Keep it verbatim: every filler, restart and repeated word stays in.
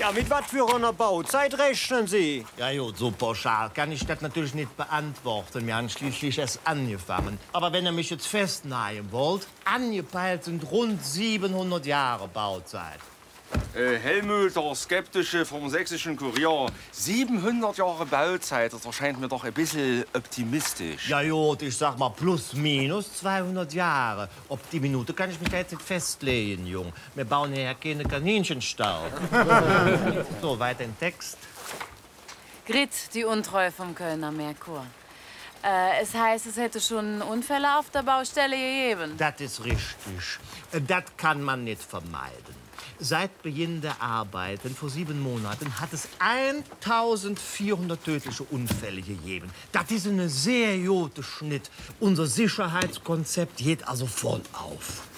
Ja, mit was für einer Bauzeit rechnen Sie? Ja, gut, so pauschal kann ich das natürlich nicht beantworten. Wir haben schließlich erst angefangen. Aber wenn ihr mich jetzt festnageln wollt, angepeilt sind rund siebenhundert Jahre Bauzeit. Äh, Helmut, der Skeptische vom Sächsischen Kurier. siebenhundert Jahre Bauzeit, das erscheint mir doch ein bisschen optimistisch. Ja, gut, ich sag mal plus minus zweihundert Jahre. Ob die Minute kann ich mich da jetzt nicht festlegen, Jung. Wir bauen hier keine Kaninchenstall. So, weiter im Text. Grit, die Untreue vom Kölner Merkur. Äh, es heißt, es hätte schon Unfälle auf der Baustelle gegeben. Das ist richtig. Das kann man nicht vermeiden. Seit Beginn der Arbeiten vor sieben Monaten hat es eintausendvierhundert tödliche Unfälle gegeben. Das ist ein sehr guter Schnitt. Unser Sicherheitskonzept geht also voll auf.